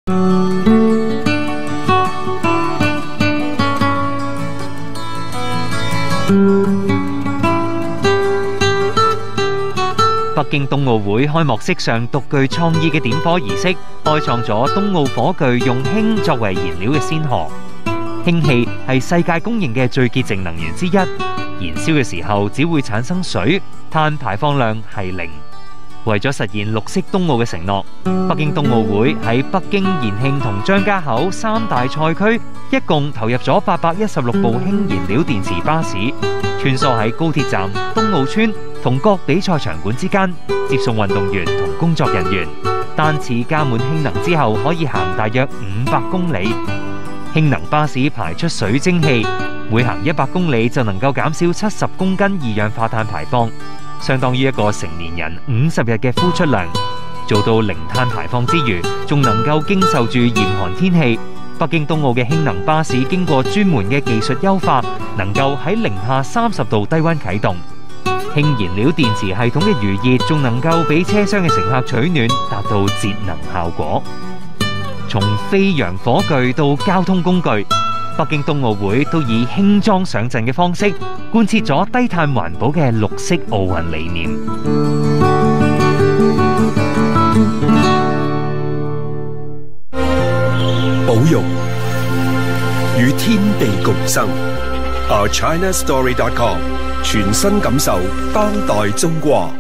北京冬奧會開幕式上獨具創意嘅點火儀式，開創咗冬奧火炬用氫作為燃料嘅先河。氫氣係世界公認嘅最潔淨能源之一，燃燒嘅時候只會產生水，碳排放量係0。為咗實現綠色冬奧嘅承諾，北京冬奧會喺北京、延慶同張家口3大賽區，一共投入咗816部氫燃料電池巴士，穿梭喺高鐵站、冬奧村同各比賽場館之間，接送運動員同工作人員。單次加滿氫能之後，可以行大約500公里。氫能巴士排出水蒸氣，每行100公里就能夠減少70公斤二氧化碳排放，相當於一個成年人50日嘅呼出量。做到零碳排放之餘，仲能夠經受住嚴寒天氣。北京冬奧嘅氫能巴士經過專門嘅技術優化，能夠喺零下30度低溫啟動。氫燃料電池系統嘅餘熱仲能夠俾車廂嘅乘客取暖，達到節能效果。從飛揚火炬到交通工具，北京冬奧會都以輕裝上陣嘅方式，貫徹咗低碳環保嘅綠色奧運理念。 保育與天地共生。OurChinaStory.com 全新感受當代中國。